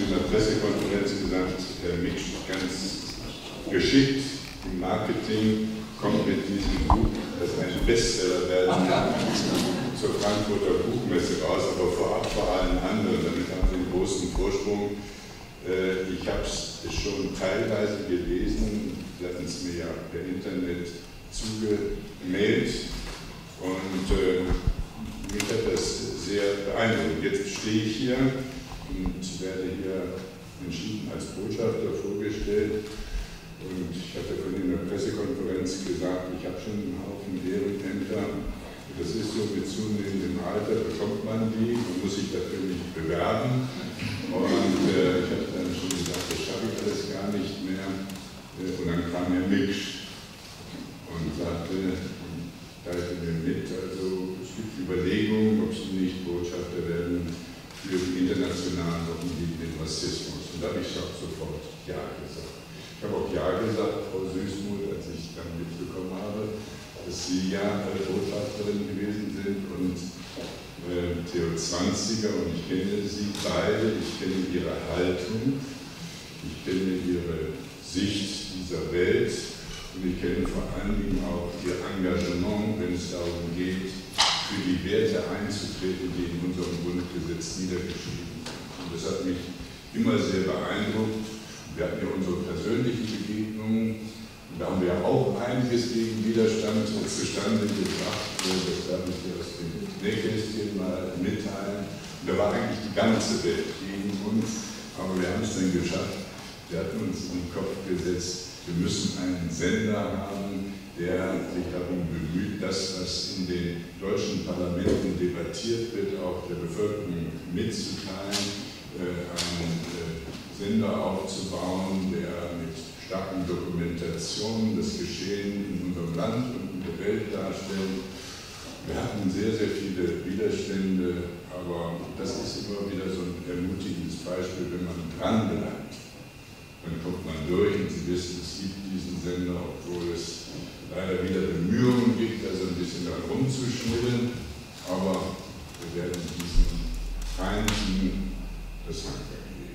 in der Pressekonferenz gesagt, Herr Miksch ganz geschickt im Marketing kommt mit diesem Buch, das ein Bestseller werden zur Frankfurter Buchmesse raus, aber vorab vor allen anderen, damit haben Sie einen großen Vorsprung. Ich habe es schon teilweise gelesen, Sie hatten es mir ja per Internet zugemailt und mich hat das sehr beeindruckt. Jetzt stehe ich hier und werde hier entschieden als Botschafter vorgestellt. Und ich hatte vorhin in der Pressekonferenz gesagt, ich habe schon einen Haufen Ehrenämter. Das ist so, mit zunehmendem Alter bekommt man die, man muss sich dafür nicht bewerben. Und ich hatte dann schon gesagt, das schaffe ich alles gar nicht mehr. Und dann kam Herr Miksch und sagte, teilte mir mit, also es gibt Überlegungen, ob Sie nicht Botschafter werden für die internationalen Wochen gegen den Rassismus. Und da habe ich auch sofort Ja gesagt. Ich habe auch Ja gesagt, Frau Süßmuth, als ich dann mitbekommen habe, dass Sie ja Botschafterin gewesen sind und Theo Zwanziger, und ich kenne Sie beide, ich kenne Ihre Haltung, ich kenne Ihre Sicht dieser Welt und ich kenne vor allen Dingen auch Ihr Engagement, wenn es darum geht, für die Werte einzutreten, die in unserem Grundgesetz niedergeschrieben sind. Und das hat mich immer sehr beeindruckt. Wir hatten ja unsere persönlichen Begegnungen, und da haben wir auch einiges gegen Widerstand zustande gebracht. Das darf ich dir aus dem Nähkästchen mal mitteilen. Und da war eigentlich die ganze Welt gegen uns, aber wir haben es dann geschafft. Wir hatten uns in den Kopf gesetzt, wir müssen einen Sender haben, der sich darum bemüht, das, was in den deutschen Parlamenten debattiert wird, auch der Bevölkerung mitzuteilen, einen Sender aufzubauen, der mit starken Dokumentationen das Geschehen in unserem Land und in der Welt darstellt. Wir hatten sehr, sehr viele Widerstände, aber das ist immer wieder so ein ermutigendes Beispiel, wenn man dran bleibt. Dann kommt man durch und Sie wissen, es gibt diesen Sender, obwohl es leider wieder Bemühungen gibt, also ein bisschen daran rumzuschnibbeln, aber wir werden diesen Feinden das Handwerk geben.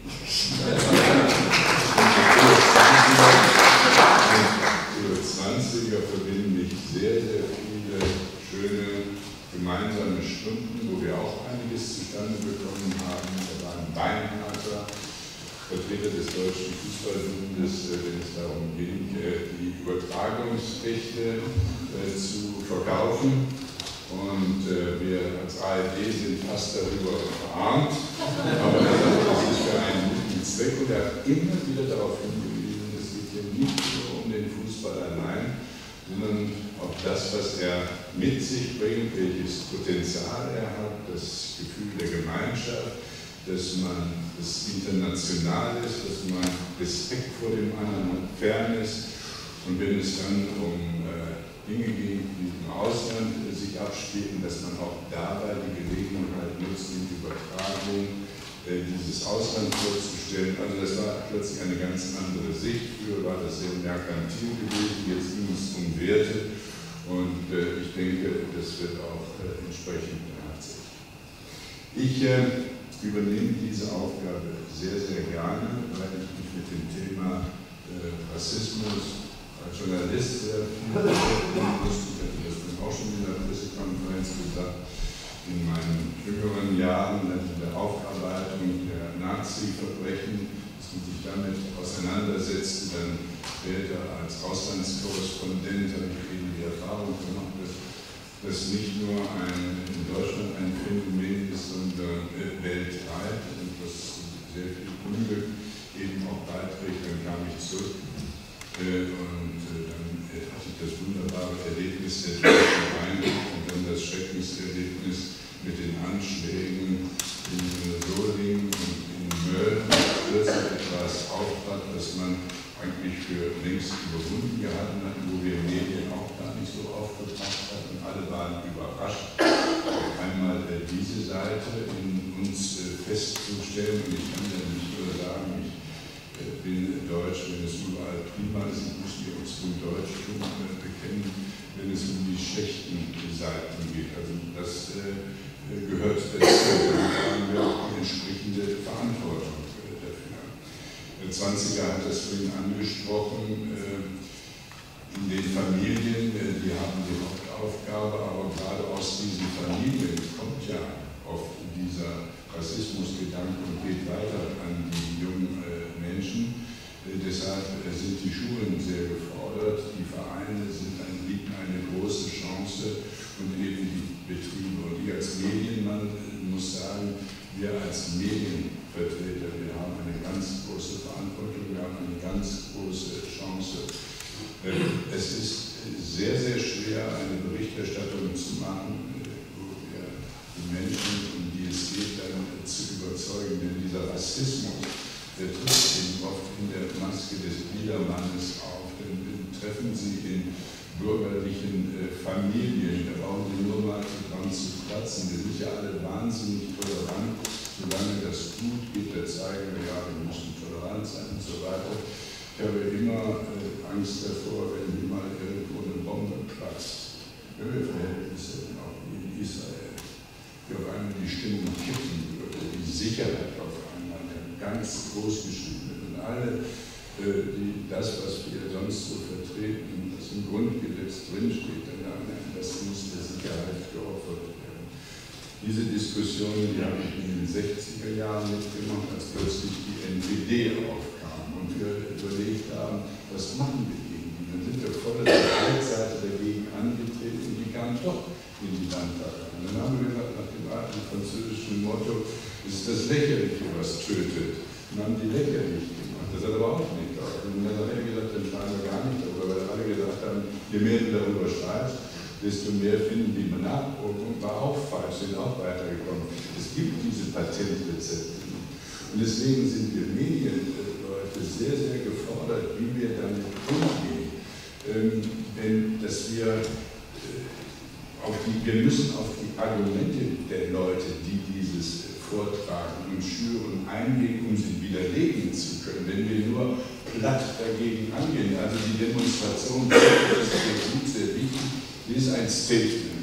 Theo Zwanziger verbinden mich sehr, sehr viele schöne gemeinsame Stunden, wo wir auch einiges zustande bekommen haben. Er war ein beinharter Vertreter des Deutschen Fußballbundes, wenn es darum ging, die Übertragungsrechte zu verkaufen. Und wir als ARD sind fast darüber verarmt, aber das ist für einen guten Zweck. Und er hat immer wieder darauf hingewiesen, es geht hier nicht nur um den Fußball allein, sondern auch das, was er mit sich bringt, welches Potenzial er hat, das Gefühl der Gemeinschaft, dass man das international ist, dass man Respekt vor dem anderen hat, Fairness. Und wenn es dann um Dinge geht, die im Ausland sich abspielen, dass man auch dabei die Gelegenheit nutzt, die Übertragung dieses Ausland vorzustellen. Also das war plötzlich eine ganz andere Sicht. Früher war das sehr merkantil gewesen, jetzt ging es um Werte. Und ich denke, das wird auch entsprechend beherzigt. Ich übernehme diese Aufgabe sehr, sehr gerne, weil ich mich mit dem Thema Rassismus als Journalist sehr viel beschäftigen musste. Ich hatte das dann auch schon in der Pressekonferenz gesagt. In meinen jüngeren Jahren in der Aufarbeitung der Nazi-Verbrechen, dass man sich damit auseinandersetzte, dann später als Auslandskorrespondent habe ich eben die Erfahrung gemacht, dass das nicht nur in Deutschland ein Phänomen ist, sondern weltweit und was sehr viel Unglück eben auch beiträgt. Dann kam ich zurück und dann hatte ich das wunderbare Erlebnis der deutschen Einheit und dann das Schreckenserlebnis mit den Anschlägen in Solingen und in Mölln. Plötzlich etwas auftrat, das man eigentlich für längst überwunden gehalten hat, wo wir Medien auch gar nicht so aufgebracht hatten. Alle waren überrascht, auf einmal diese Seite in uns festzustellen. Und ich kann ja nicht nur sagen, ich bin Deutsch, wenn es überall prima ist, ich muss mir auch zum Deutschtum bekennen, wenn es um die schlechten Seiten geht. Also das gehört dazu, da haben wir auch die entsprechende Verantwortung dafür. Zwanziger hat das vorhin angesprochen, in den Familien, die haben die Hauptaufgabe, aber gerade aus diesen Familien kommt ja oft dieser Rassismusgedanke und geht weiter an die jungen Menschen. Deshalb sind die Schulen sehr gefordert, die Vereine bieten eine große Chance und eben die Betriebe. Und ich als Medienmann muss sagen, wir als Medienvertreter, wir haben eine ganz große Verantwortung, wir haben eine ganz große Chance. Es ist sehr, sehr schwer, eine Berichterstattung zu machen, wo wir die Menschen, um die es geht, dann zu überzeugen. Denn dieser Rassismus, der tritt eben oft in der Maske des Biedermannes auf. Dann treffen Sie in bürgerlichen Familien, da brauchen Sie nur mal dran zu platzen. Wir sind ja alle wahnsinnig tolerant. Solange das gut geht, da zeigen wir, ja, wir müssen tolerant sein und so weiter. Ich habe immer Angst davor, wenn hier mal irgendwo eine Bombe platzt. Verhältnisse auch in Israel, wie auf einmal die Stimmung kippen würde, die Sicherheit auf einmal ganz groß geschrieben wird. Und alle, das, was wir sonst so vertreten, was im Grundgesetz drinsteht, das muss der Sicherheit geopfert werden. Diese Diskussion, die habe ich in den 60er Jahren mitgemacht, als plötzlich die NPD aufkam und wir überlegt haben, was machen wir gegen die? Dann sind wir voll der Seite dagegen angetreten und die kamen doch in die Landtage. Und dann haben wir gesagt, nach dem alten französischen Motto, es ist das Lächerliche, was tötet. Und haben die lächerlich gemacht. Das hat aber auch nicht geholfen. Und dann hat er gesagt, dann schreiben wir gar nicht darüber, weil alle gesagt haben, je mehr du darüber schreibst, desto mehr finden die Benachrichtigung, war auch falsch, sind auch weitergekommen. Es gibt diese Patentrezepte. Und deswegen sind wir Medienleute sehr, sehr gefordert, wie wir damit umgehen. Denn dass wir müssen auf die Argumente der Leute, die dieses vortragen und schüren, eingehen, um sie widerlegen zu können. Wenn wir nur platt dagegen angehen, also die Demonstration, das ist sehr gut, sehr wichtig, sie ist ein Statement,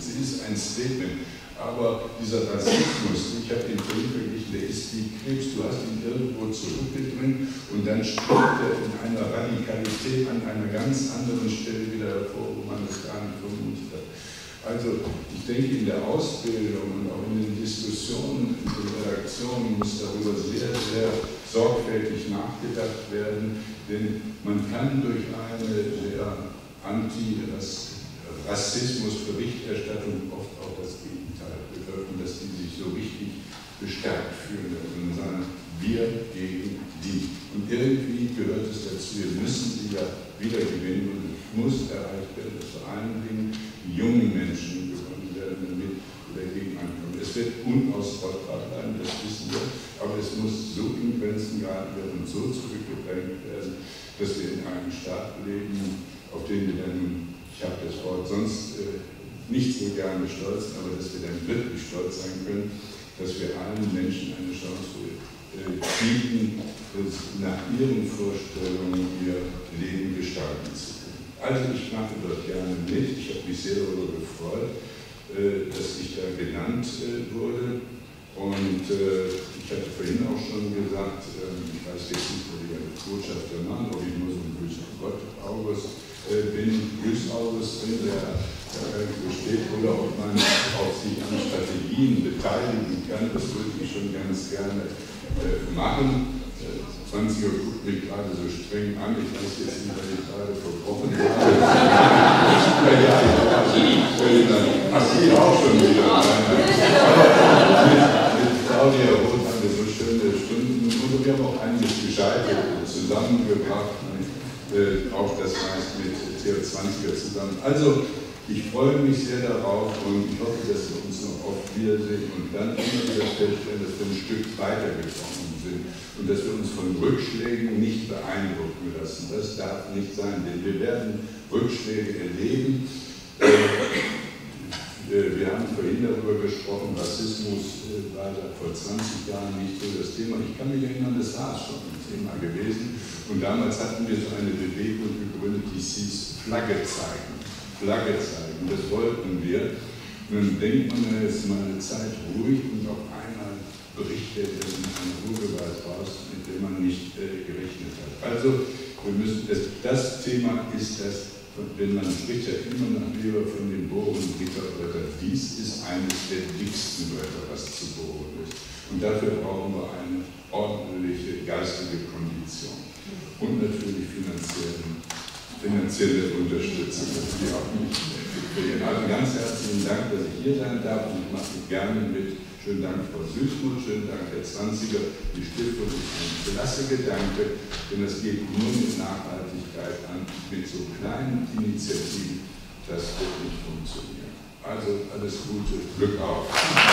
aber dieser Rassismus, ich habe den vorhin verglichen, der ist wie Krebs, du hast ihn irgendwo zurückgedrängt und dann springt er in einer Radikalität an einer ganz anderen Stelle wieder hervor, wo man es gar nicht vermutet hat. Also ich denke, in der Ausbildung und auch in den Diskussionen, in den Redaktionen muss darüber sehr, sehr sorgfältig nachgedacht werden, denn man kann durch eine sehr Anti-Rassismus-Berichterstattung oft auch das Gegenteil bewirken, dass die sich so richtig bestärkt fühlen und sagen, wir gegen die. Und irgendwie gehört es dazu, wir müssen sie ja wieder gewinnen und es muss erreicht werden, dass vor allen Dingen die jungen Menschen gewonnen werden, damit wir dagegen ankommen. Es wird unausrottbar bleiben, das wissen wir, aber es muss so in Grenzen gehalten werden und so zurückgedrängt werden, dass wir in einem Staat leben, auf den wir dann, ich habe das Wort sonst nicht so gerne stolz, aber dass wir dann wirklich stolz sein können, dass wir allen Menschen eine Chance bieten, nach ihren Vorstellungen ihr Leben gestalten zu können. Also ich mache dort gerne mit, ich habe mich sehr darüber gefreut, dass ich da genannt wurde und ich hatte vorhin auch schon gesagt, ich weiß jetzt nicht, ob ich ein Botschafter Mann, ob ich nur so ein Grüß Gott August bin, Grüß August bin, der irgendwo steht, oder ob man auch sich an Strategien beteiligen kann, das würde ich schon ganz gerne machen. 20 Uhr guckt mich gerade so streng an, ich weiß jetzt nicht, weil ich gerade verbrochen habe. Ach, Sie auch schon wieder. Aber mit Claudia Roth haben wir so schöne Stunden und wir haben auch einiges Gescheites zusammengebracht, auch das meist mit Theo 20er zusammen. Also, ich freue mich sehr darauf und ich hoffe, dass wir uns noch oft wiedersehen und dann immer wieder feststellen, dass wir ein Stück weitergekommen sind und dass wir uns von Rückschlägen nicht beeindrucken lassen. Das darf nicht sein, denn wir werden Rückschläge erleben. Wir haben vorhin darüber gesprochen, Rassismus war vor 20 Jahren nicht so das Thema. Ich kann mich erinnern, das war schon ein Thema gewesen. Und damals hatten wir so eine Bewegung gegründet, die hieß Flagge zeigen. Flagge zeigen, das wollten wir. Und dann denkt man, jetzt ist mal eine Zeit ruhig und auf einmal Bericht, der in einer Ruhrgewalt raus, mit dem man nicht gerechnet hat. Also, wir müssen, das Thema ist das, wenn man spricht ja immer noch lieber von den Bohren-Gitterbrettern. Dies ist eines der dicksten Bretter, was zu bohren ist. Und dafür brauchen wir eine ordentliche geistige Kondition. Und natürlich finanzielle Unterstützung, die auch nicht kriegen. Also ganz herzlichen Dank, dass ich hier sein darf, und ich mache es gerne mit. Schönen Dank, Frau Süßmuth, schönen Dank, Herr Zwanziger. Die Stiftung ist ein klasse Gedanke, denn es geht nur mit Nachhaltigkeit an, mit so kleinen Initiativen. Das wird nicht funktionieren. Also alles Gute, Glück auf.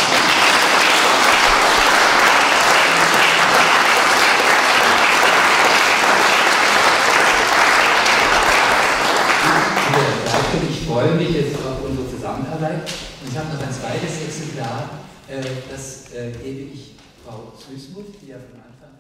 Ich freue mich jetzt auf unsere Zusammenarbeit. Und ich habe noch ein zweites Exemplar. Das gebe ich Frau Süßmuth, die ja von Anfang